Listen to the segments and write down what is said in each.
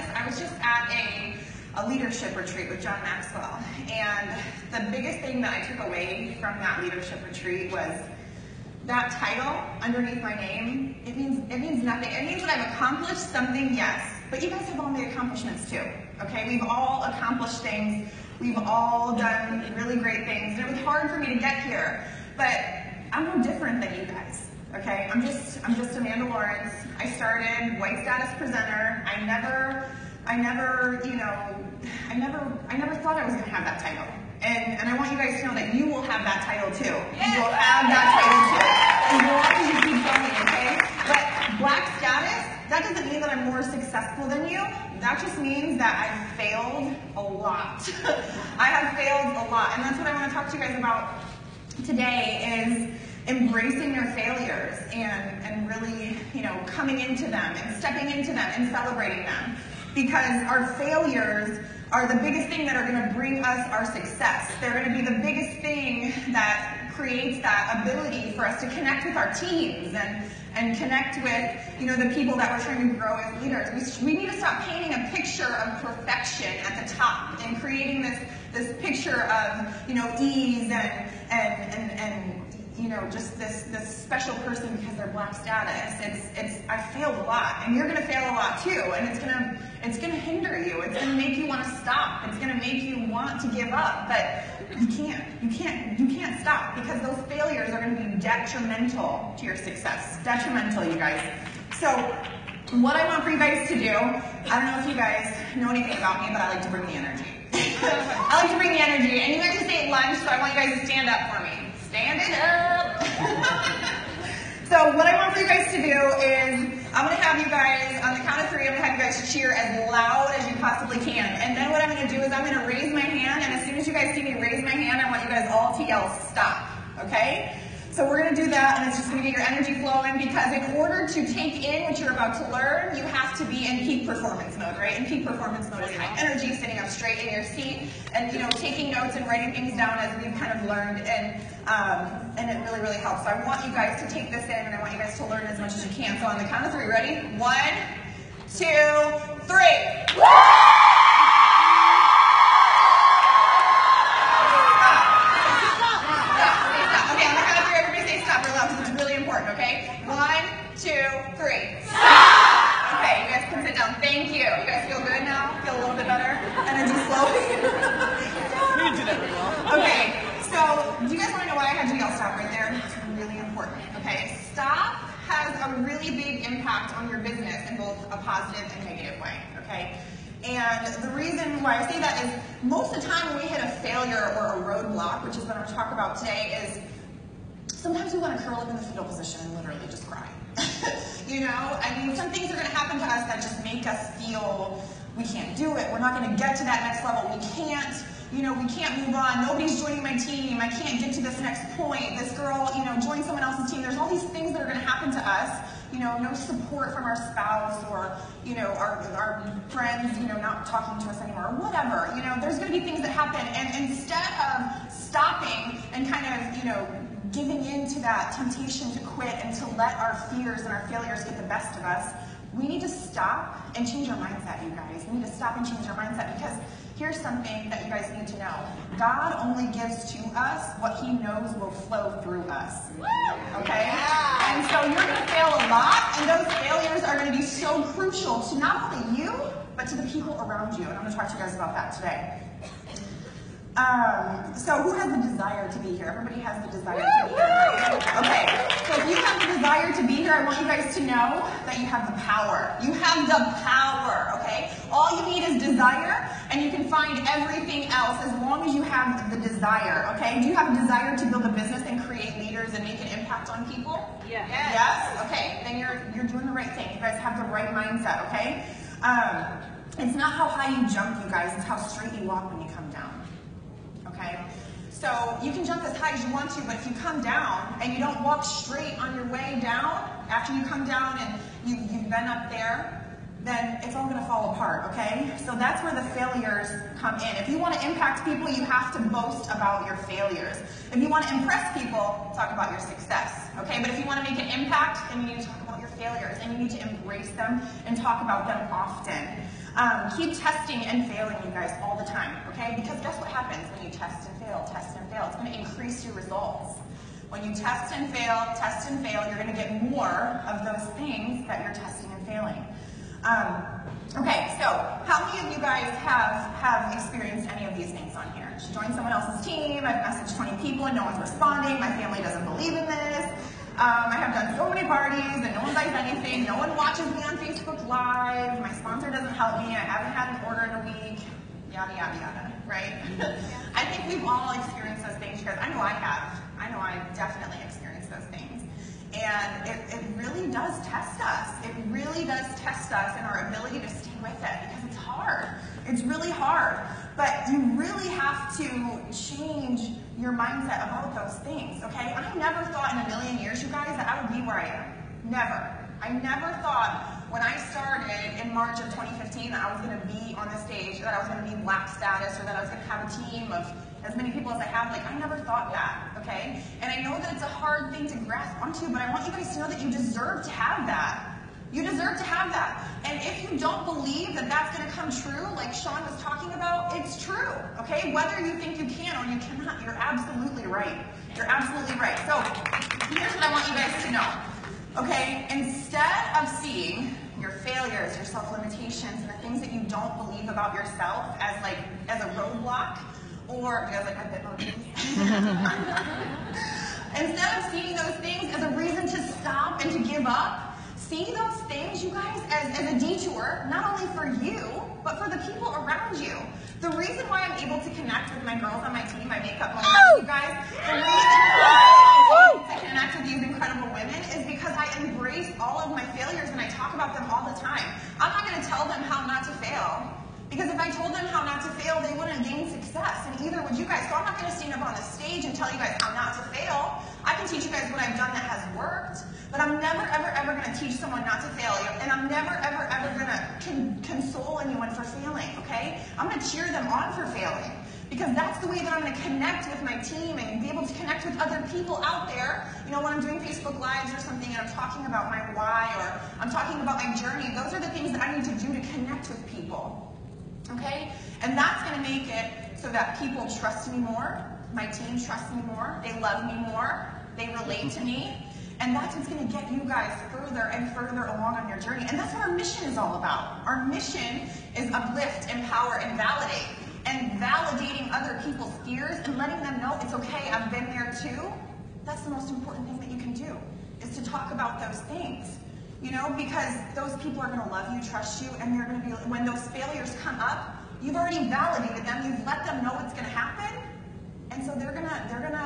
I was just at a leadership retreat with John Maxwell, and the biggest thing that I took away from that leadership retreat was that title underneath my name. It means nothing. It means that I've accomplished something, yes, but you guys have all made accomplishments too. Okay, we've all accomplished things. We've all done really great things, and it was hard for me to get here, but I'm no different than you guys. Okay, I'm just Amanda Lawrence. I started white status presenter. I never thought I was going to have that title. And I want you guys to know that you will have that title too. You will have that title too, as long as you keep going, okay? But black status, that doesn't mean that I'm more successful than you. That just means that I've failed a lot. I have failed a lot, and that's what I want to talk to you guys about today, is embracing your failures and really, coming into them and stepping into them and celebrating them. Because our failures are the biggest thing that are going to bring us our success. They're going to be the biggest thing that creates that ability for us to connect with our teams and connect with, the people that we're trying to grow as leaders. We need to stop painting a picture of perfection at the top and creating this picture of, ease and just this special person because they're black status. I failed a lot, and you're gonna fail a lot too, and it's gonna hinder you. It's gonna make you want to stop. It's gonna make you want to give up, but you can't stop, because those failures are gonna be detrimental to your success. Detrimental, you guys. So what I want for you guys to do, I don't know if you guys know anything about me, but I like to bring the energy. I like to bring the energy, and you guys just ate lunch, so I want you guys to stand up for me. Stand it up. So what I want for you guys to do is, I'm going to have you guys, on the count of 3, I'm going to have you guys cheer as loud as you possibly can. And then what I'm going to do is I'm going to raise my hand, and as soon as you guys see me raise my hand, I want you guys all to yell stop. Okay? So we're going to do that, and it's just going to get your energy flowing, because in order to take in what you're about to learn, you have to be in peak performance mode, right? And peak performance mode is high energy, sitting up straight in your seat, and taking notes and writing things down as we've kind of learned, and it really, really helps. So I want you guys to take this in, and I want you guys to learn as much as you can. So on the count of 3, ready? 1, 2, 3. Okay? 1, 2, 3. Stop! Okay, you guys can sit down. Thank you. You guys feel good now? Feel a little bit better? Energy flowing? You did that really well. Okay, so do you guys want to know why I had you yell stop right there? It's really important. Okay, stop has a really big impact on your business in both a positive and negative way. Okay? And the reason why I say that is, most of the time when we hit a failure or a roadblock, which is what I'm going to talk about today, is sometimes we want to curl up in the fetal position and literally just cry. Some things are going to happen to us that just make us feel we can't do it. We're not going to get to that next level. We can't move on. Nobody's joining my team. I can't get to this next point. This girl, joined someone else's team. There's all these things that are going to happen to us. No support from our spouse, or, our friends, not talking to us anymore, or whatever. There's going to be things that happen. And instead of stopping and kind of, giving in to that temptation to quit and to let our fears and our failures get the best of us, we need to stop and change our mindset, you guys. We need to stop and change our mindset, because here's something that you guys need to know. God only gives to us what he knows will flow through us. Okay? And so you're going to fail a lot, and those failures are going to be so crucial to not only you, but to the people around you. And I'm going to talk to you guys about that today. So who has the desire to be here? Everybody has the desire to be here, right? Okay, so if you have the desire to be here, I want you guys to know that you have the power. You have the power, okay? All you need is desire, and you can find everything else as long as you have the desire, okay? Do you have a desire to build a business and create leaders and make an impact on people? Yes. Yes? Okay, then you're doing the right thing. You guys have the right mindset, okay? It's not how high you jump, you guys. It's how straight you walk when you come down. Okay? So you can jump as high as you want to, but if you come down and you don't walk straight on your way down, after you come down and you've been up there, then it's all going to fall apart, okay? So that's where the failures come in. If you want to impact people, you have to boast about your failures. If you want to impress people, talk about your success, okay? But if you want to make an impact, then you need to talk about your failures, and you need to embrace them and talk about them often. Keep testing and failing, you guys, all the time, okay? Because guess what happens when you test and fail? It's going to increase your results. When you test and fail, you're going to get more of those things that you're testing and failing. Okay, so how many of you guys have experienced any of these things on here? She joined someone else's team, I've messaged 20 people and no one's responding, my family doesn't believe in this, I have done so many parties and no one buys anything, no one watches me on Facebook Live, my sponsor doesn't help me, I haven't had an order in a week, yada, yada, yada, right? I think we've all experienced those things, because I know I have. I know I've definitely experienced those things. And it really does test us. It really does test us in our ability to stay with it, because it's hard. It's really hard. But you really have to change your mindset about those things, okay? I never thought in a million years, you guys, that I would be where I am. Never. I never thought when I started in March of 2015 that I was going to be on the stage, that I was going to be black status, or that I was going to have a team of as many people as I have. Like, I never thought that, okay? And I know that it's a hard thing to grasp onto, but I want you guys to know that you deserve to have that. You deserve to have that. And if you don't believe that that's going to come true, like Sean was talking about, it's true, okay? Whether you think you can or you cannot, you're absolutely right. You're absolutely right. So here's what I want you guys to know, okay? Instead of seeing your failures, your self-limitations, and the things that you don't believe about yourself as a roadblock, or, you guys like, I bit on these. Instead of seeing those things as a reason to stop and to give up, see those things, you guys, as a detour, not only for you, but for the people around you. The reason why I'm able to connect with my girls on my team, my makeup moms, you guys, the reason why I'm able to connect with these incredible women is because I embrace all of my failures and I talk about them all the time. I'm not going to tell them how not to fail, because if I told them how not to fail, they wouldn't gain success, and either would you guys. So I'm not going to stand up on the stage and tell you guys how not to fail. I can teach you guys what I've done that has worked, but I'm never, ever, ever going to teach someone not to fail, and I'm never, ever, ever going to console anyone for failing, okay? I'm going to cheer them on for failing, because that's the way that I'm going to connect with my team and be able to connect with other people out there. You know, when I'm doing Facebook Lives or something and I'm talking about my why, or I'm talking about my journey, those are the things that I need to do to connect with people. Okay? And that's going to make it so that people trust me more, my team trusts me more, they love me more, they relate to me, and that's what's going to get you guys further and further along on your journey. And that's what our mission is all about. Our mission is uplift, empower, and validate. And validating other people's fears and letting them know it's okay, I've been there too. That's the most important thing that you can do, is to talk about those things. You know, because those people are going to love you, trust you, and they're going to be, when those failures come up, you've already validated them, you've let them know what's going to happen, and so they're gonna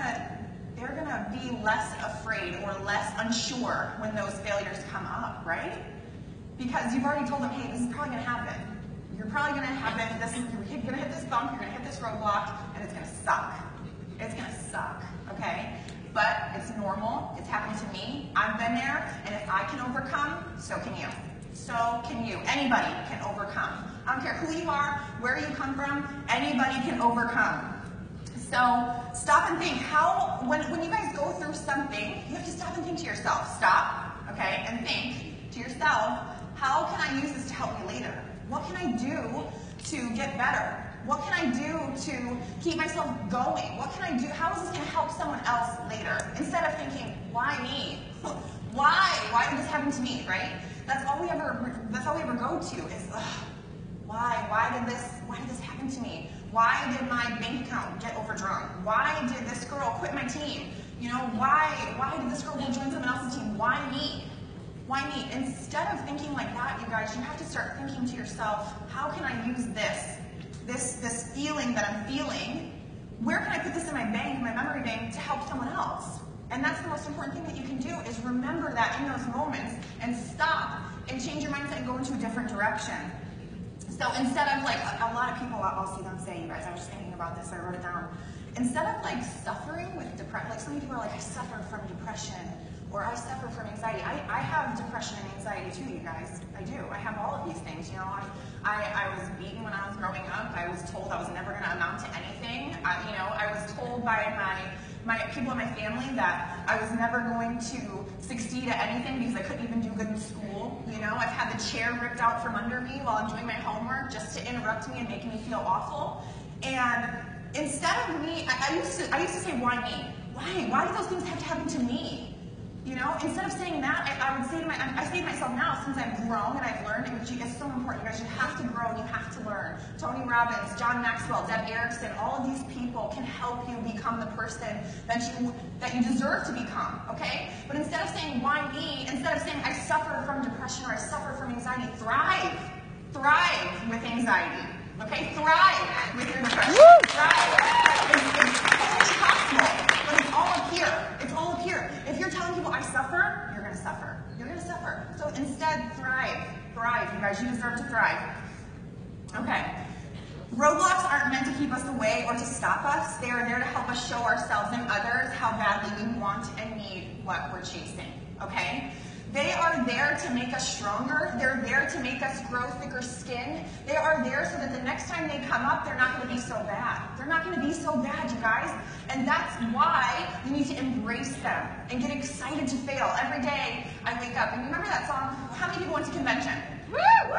be less afraid or less unsure when those failures come up, right? Because you've already told them, hey, this is probably going to happen. You're probably going to happen. You're going to hit this bump. You're going to hit this roadblock, and it's going to suck. It's going to suck. Okay. But it's normal. It's happened to me. I've been there, and if I can overcome, so can you. So can you. Anybody can overcome. I don't care who you are, where you come from. Anybody can overcome. So stop and think. When you guys go through something, you have to stop and think to yourself. Stop, okay, and think to yourself, how can I use this to help me later? What can I do to get better? What can I do to keep myself going? What can I do? How is this going to help someone else later? Instead of thinking, why me? Why did this happen to me, right? That's all we ever go to is, why? Why did this happen to me? Why did my bank account get overdrawn? Why did this girl quit my team? You know, why did this girl go join someone else's team? Why me? Why me? Instead of thinking like that, you guys, you have to start thinking to yourself, how can I use this feeling that I'm feeling? Where can I put this in my bank, my memory bank, to help someone else? And that's the most important thing that you can do, is remember that in those moments and stop and change your mindset and go into a different direction. So instead of like, a lot of people, I'll see them say, you guys, I was just thinking about this, I wrote it down. Instead of like suffering with depression, like some people are like, I suffer from depression, or I suffer from anxiety. I have depression and anxiety too, you guys. I do. I have all of these things, you know. I was beaten when I was growing up. I was told I was never going to amount to anything. I was told by my people in my family that I was never going to succeed at anything because I couldn't even do good in school. I've had the chair ripped out from under me while I'm doing my homework just to interrupt me and make me feel awful. And instead of me, I used to say, why me? Why do those things have to happen to me? Instead of saying that, I say to myself now, since I've grown and I've learned, which is so important, you guys, you have to grow and you have to learn. Tony Robbins, John Maxwell, Deb Erickson, all of these people can help you become the person that you deserve to become, okay? But instead of saying, why me? Instead of saying, I suffer from depression or I suffer from anxiety, thrive. Thrive with anxiety, okay? Thrive with your depression. Thrive. It's totally possible, but it's all up here. It's all up here. If you're telling people I suffer, you're going to suffer. You're going to suffer. So instead, thrive. Thrive, you guys. You deserve to thrive. Okay. Roadblocks aren't meant to keep us away or to stop us. They are there to help us show ourselves and others how badly we want and need what we're chasing. Okay? They are there to make us stronger. They're there to make us grow thicker skin. They are there so that the next time they come up, they're not going to be so bad. They're not going to be so bad, you guys. And that's why you need to embrace them and get excited to fail. Every day I wake up, and remember that song, how many people went to convention? Woo!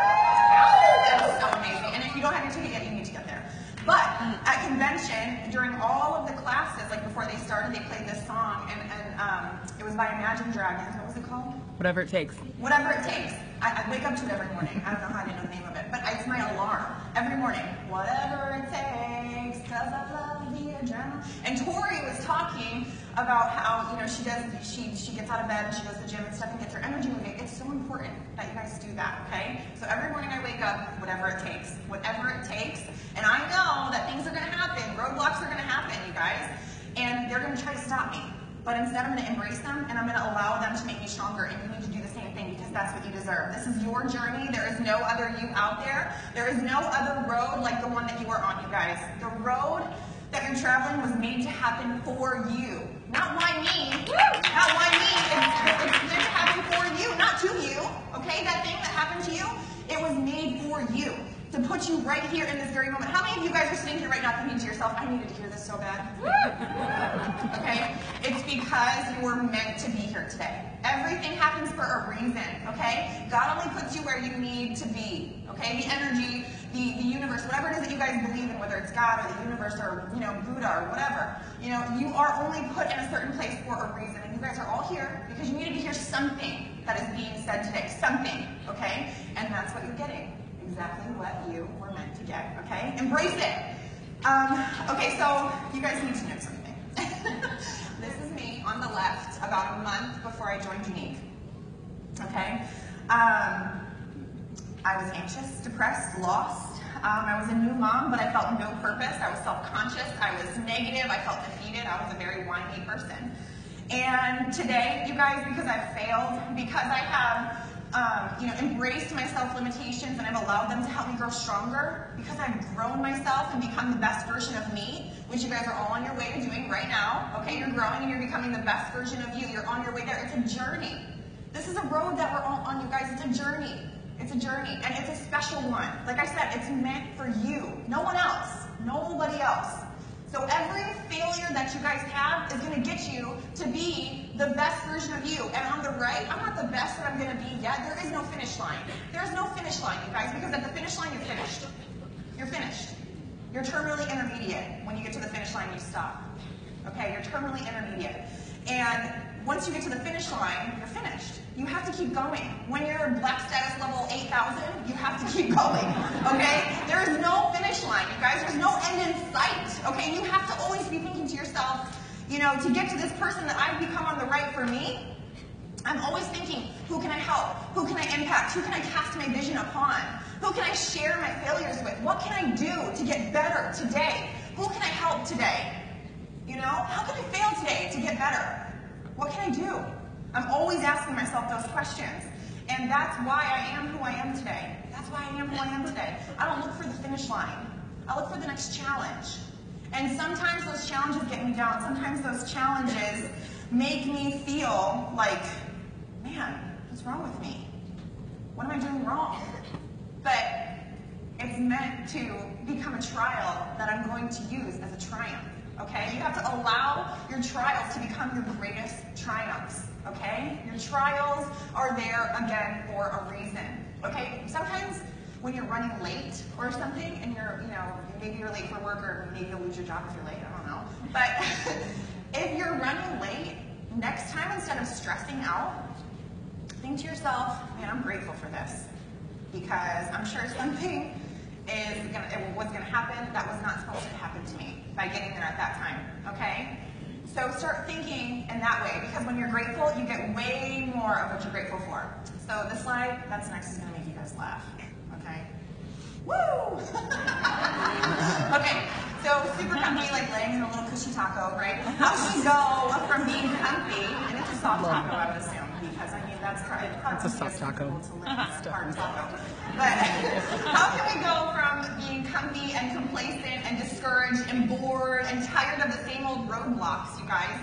That's so amazing. And if you don't have your ticket yet, you need to get there. But at convention, during all of the classes, like before they started, they played this song, and it was by Imagine Dragons. What was it called? Whatever it takes. Whatever it takes. I wake up to it every morning. I don't know how I didn't know the name of it, but it's my alarm every morning. Whatever it takes, 'cause I love the adrenaline. And Tori was talking about how she gets out of bed and she goes to the gym and stuff and gets her energy moving. It's so important that you guys do that, okay? So every morning I wake up, whatever it takes, and I know that things are going to happen, roadblocks are going to happen, you guys, and they're going to try to stop me. But instead, I'm going to embrace them, and I'm going to allow them to make me stronger, and you need to do the same thing because that's what you deserve. This is your journey. There is no other you out there. There is no other road like the one that you are on, you guys. The road that you're traveling was made to happen for you. Not why me. Not why me. It's meant to happen for you, not to you. Okay? That thing that happened to you, it was made for you. To put you right here in this very moment. How many of you guys are sitting here right now thinking to yourself, I needed to hear this so bad? Okay? It's because you were meant to be here today. Everything happens for a reason, okay? God only puts you where you need to be, okay? The energy, the universe, whatever it is that you guys believe in, whether it's God or the universe or, Buddha or whatever, you are only put in a certain place for a reason. And you guys are all here because you needed to hear something that is being said today. Something, okay? And that's what you're getting. Exactly what you were meant to get, okay? Embrace it. Okay, so you guys need to know something. This is me on the left about a month before I joined Unique, okay? I was anxious, depressed, lost. I was a new mom, but I felt no purpose. I was self-conscious. I was negative. I felt defeated. I was a very whiny person. And today, you guys, because I've failed, because I have embraced my self-limitations and I've allowed them to help me grow stronger, because I've grown myself and become the best version of me, which you guys are all on your way to doing right now, okay? You're growing and you're becoming the best version of you. You're on your way there. It's a journey. This is a road that we're all on, you guys. It's a journey. It's a journey, and it's a special one. Like I said, it's meant for you. No one else. Nobody else. So every failure that you guys have is going to get you to be the best version of you. And on the right, I'm not the best that I'm going to be yet. There is no finish line. There's no finish line, you guys, because at the finish line, you're finished. You're finished. You're terminally intermediate. When you get to the finish line, you stop. Okay, you're terminally intermediate. And once you get to the finish line, you're finished. You have to keep going. When you're black status level 8,000, you have to keep going, okay? There is no finish line, you guys. There's no end in sight, okay? You have to always be thinking to yourself, to get to this person that I've become on the right for me, I'm always thinking, who can I help? Who can I impact? Who can I cast my vision upon? Who can I share my failures with? What can I do to get better today? Who can I help today? How can I fail today to get better? What can I do? I'm always asking myself those questions. And that's why I am who I am today. That's why I am who I am today. I don't look for the finish line. I look for the next challenge. And sometimes those challenges get me down. Sometimes those challenges make me feel like, man, what's wrong with me? What am I doing wrong? But meant to become a trial that I'm going to use as a triumph, okay? You have to allow your trials to become your greatest triumphs, okay? Your trials are there, again, for a reason, okay? Sometimes when you're running late or something and you're, maybe you're late for work or maybe you'll lose your job if you're late, I don't know. But if you're running late, next time instead of stressing out, think to yourself, man, I'm grateful for this because I'm sure something was gonna happen that was not supposed to happen to me by getting there at that time, okay? So start thinking in that way because when you're grateful, you get way more of what you're grateful for. So this slide that's next is gonna make you guys laugh. Okay. Woo! Okay, so super comfy, like laying in a little cushy taco, right? How do we go from being comfy, and it's a soft taco, I would assume, because I mean that's a soft taco. To live in a hard taco. But how can we go from being comfy and complacent and discouraged and bored and tired of the same old roadblocks, you guys,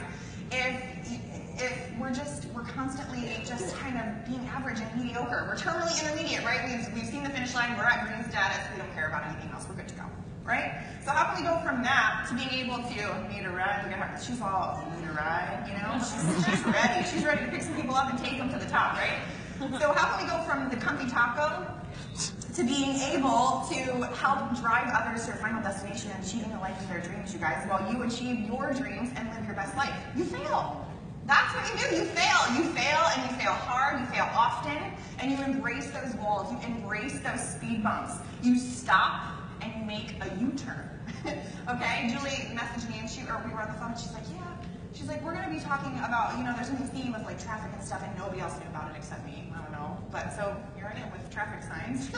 if we're constantly just kind of being average and mediocre. We're terminally intermediate, right? We've seen the finish line, we're at green status, we don't care about anything else, we're good to go, right? So how can we go from that to being able to need a ride? Look at her, she's all need a ride, she's ready to pick some people up and take them to the top, right? So how can we go from the comfy taco to being able to help drive others to their final destination and achieving the life of their dreams, you guys, while you achieve your dreams and live your best life? You fail. That's what you do. You fail. You fail, and you fail hard. You fail often, and you embrace those walls. You embrace those speed bumps. You stop, and you make a U-turn. Okay? Julie messaged me, and we were on the phone, and she's like, yeah. She's like, we're going to be talking about, there's a new theme of like traffic and stuff, and nobody else knew about it except me. I don't know. But so here I am with traffic signs.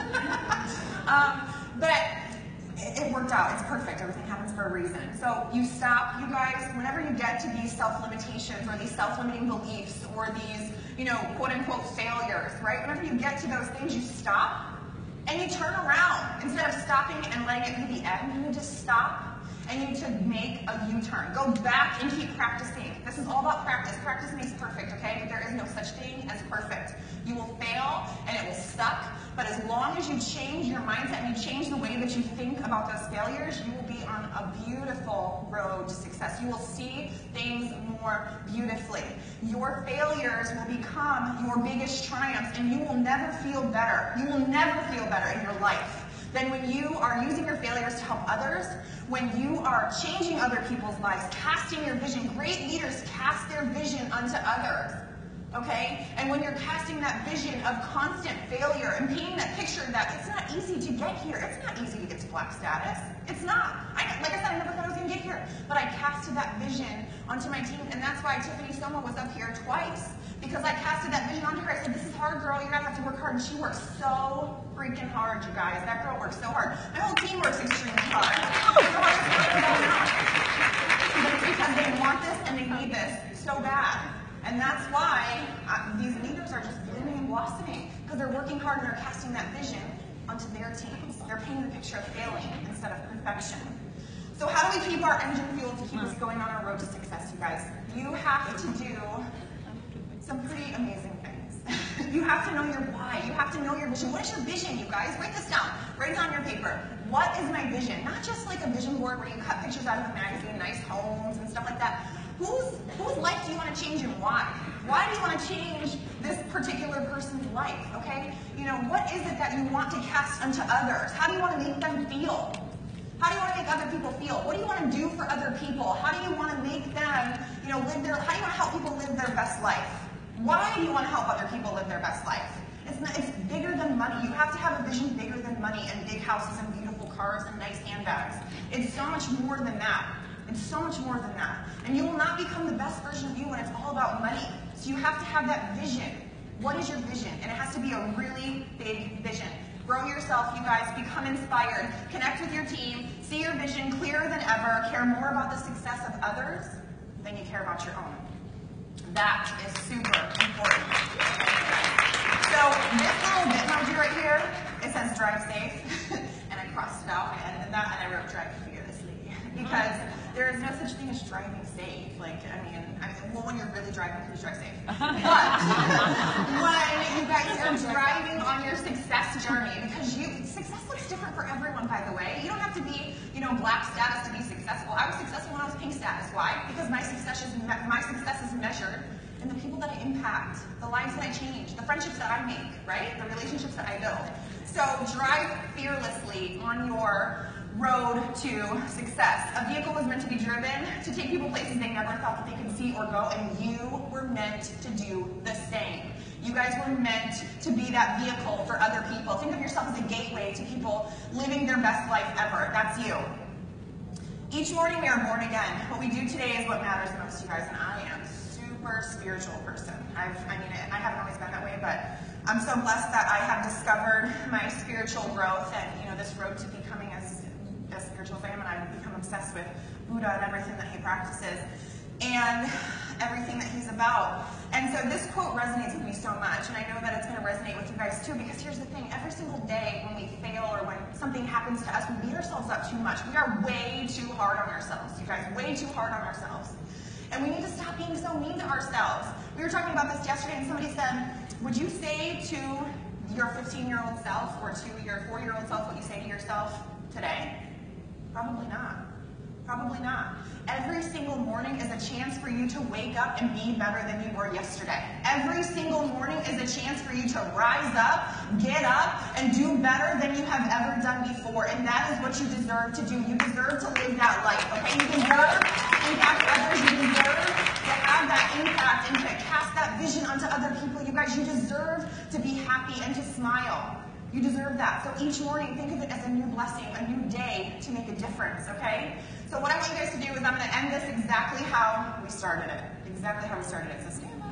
But it worked out. It's perfect. Everything happens for a reason. So you stop, you guys, whenever you get to these self-limitations or these self-limiting beliefs or these, quote-unquote failures, right? Whenever you get to those things, you stop and you turn around. Instead of stopping and letting it be the end, you need to stop and you need to make a U-turn. Go back and keep practicing. This is all about practice. Practice makes perfect, okay? But there is no such thing as perfect. You will fail and it will suck, but as long as you change your mindset and you change the way that you think about those failures, you will be on a beautiful road to success. You will see things more beautifully. Your failures will become your biggest triumphs, and you will never feel better. You will never feel better in your life than when you are using your failures to help others, when you are changing other people's lives, casting your vision. Great leaders cast their vision unto others. Okay? And when you're casting that vision of constant failure and painting that picture that it's not easy to get here. It's not easy to get to black status. It's not. Like I said, I never thought I was going to get here. But I casted that vision onto my team, and that's why Tiffany Soma was up here twice. Because I casted that vision onto her. I said, this is hard, girl. You're going to have to work hard. And she works so freaking hard, you guys. That girl works so hard. My whole team works extremely hard. But it's because they want this and they need this so bad. And that's why these leaders are just blooming and blossoming, because they're working hard and they're casting that vision onto their teams. They're painting the picture of failing instead of perfection. So how do we keep our engine fueled to keep us going on our road to success, you guys? You have to do some pretty amazing things. You have to know your why. You have to know your vision. What is your vision, you guys? Write this down. Write it on your paper. What is my vision? Not just like a vision board where you cut pictures out of a magazine, nice homes and stuff like that. Whose life do you want to change and why? Why do you want to change this particular person's life, okay? What is it that you want to cast unto others? How do you want to make them feel? How do you want to make other people feel? What do you want to do for other people? How do you want to make them, how do you want to help people live their best life? Why do you want to help other people live their best life? It's bigger than money. You have to have a vision bigger than money and big houses and beautiful cars and nice handbags. It's so much more than that. It's so much more than that. And you will not become the best version of you when it's all about money. So you have to have that vision. What is your vision? And it has to be a really big vision. Grow yourself, you guys. Become inspired. Connect with your team. See your vision clearer than ever. Care more about the success of others than you care about your own. That is super important. So this little Bitmoji right here, it says drive safe. And I crossed it out, I edited that, and I wrote drive fearlessly. Because there is no such thing as driving safe. Well, when you're really driving, please drive safe. But when you guys are driving on your success journey, because success looks different for everyone, by the way. You don't have to be, black status to be successful. I was successful when I was pink status. Why? Because my success is measured in the people that I impact, the lives that I change, the friendships that I make, right? The relationships that I build. So drive fearlessly on your road to success. A vehicle was meant to be driven to take people places they never thought that they could see or go, and you were meant to do the same. You guys were meant to be that vehicle for other people. Think of yourself as a gateway to people living their best life ever. That's you. Each morning we are born again. What we do today is what matters most to you guys, and I am a super spiritual person. I haven't always been that way, but I'm so blessed that I have discovered my spiritual growth and this road to becoming as spiritual as I am, and I've become obsessed with Buddha and everything that he practices and everything that he's about. And so this quote resonates with me so much, and I know that it's going to resonate with you guys too, because here's the thing: every single day when we fail or when something happens to us, we beat ourselves up too much. We are way too hard on ourselves, you guys, way too hard on ourselves. And we need to stop being so mean to ourselves. We were talking about this yesterday, and somebody said, would you say to your 15-year-old self or to your 4-year-old self what you say to yourself today? Probably not. Probably not. Every single morning is a chance for you to wake up and be better than you were yesterday. Every single morning is a chance for you to rise up, get up, and do better than you have ever done before. And that is what you deserve to do. You deserve to live that life, okay? You deserve to impact others. You deserve to have that impact and to cast that vision onto other people. You guys, you deserve to be happy and to smile. You deserve that. So each morning, think of it as a new blessing, a new day to make a difference, okay? So what I want you guys to do is I'm going to end this exactly how we started it. Exactly how we started it. So stand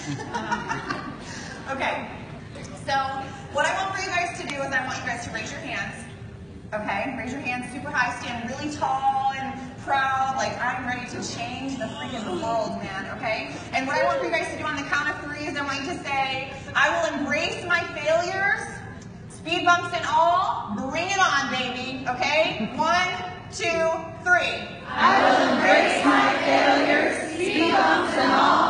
up. Okay. So what I want for you guys to do is I want you guys to raise your hands. Okay? Raise your hands super high. Stand really tall and proud, like I'm ready to change the freaking world, man, okay? And what I want for you guys to do on the count of 3 is I want you to say, I will embrace my failures. Speed bumps and all, bring it on, baby, okay? 1, 2, 3. I will embrace my failures, speed bumps and all.